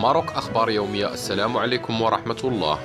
ماروك أخبار يومية. السلام عليكم ورحمة الله.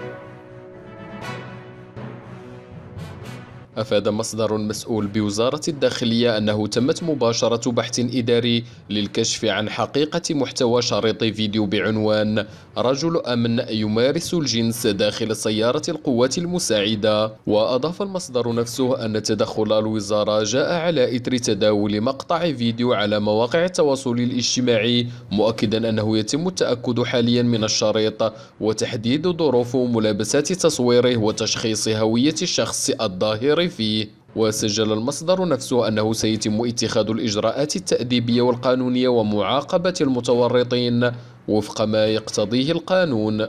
أفاد مصدر مسؤول بوزارة الداخلية أنه تمت مباشرة بحث إداري للكشف عن حقيقة محتوى شريط فيديو بعنوان "رجل أمن يمارس الجنس" داخل سيارة القوات المساعدة. وأضاف المصدر نفسه أن تدخل الوزارة جاء على إثر تداول مقطع فيديو على مواقع التواصل الاجتماعي، مؤكدا أنه يتم التأكد حاليا من الشريط وتحديد ظروف ملابسات تصويره وتشخيص هوية الشخص الظاهر فيه. وسجل المصدر نفسه أنه سيتم اتخاذ الإجراءات التأديبية والقانونية ومعاقبة المتورطين وفق ما يقتضيه القانون.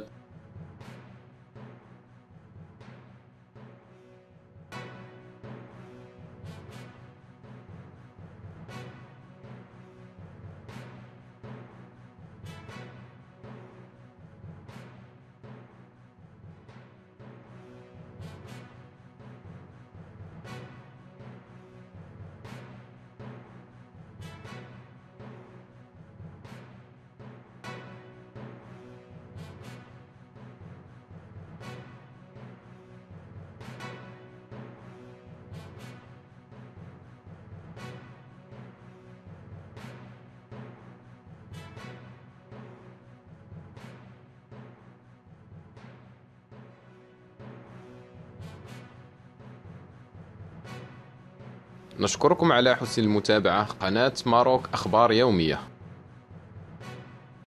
نشكركم على حسن المتابعة. قناة ماروك أخبار يومية.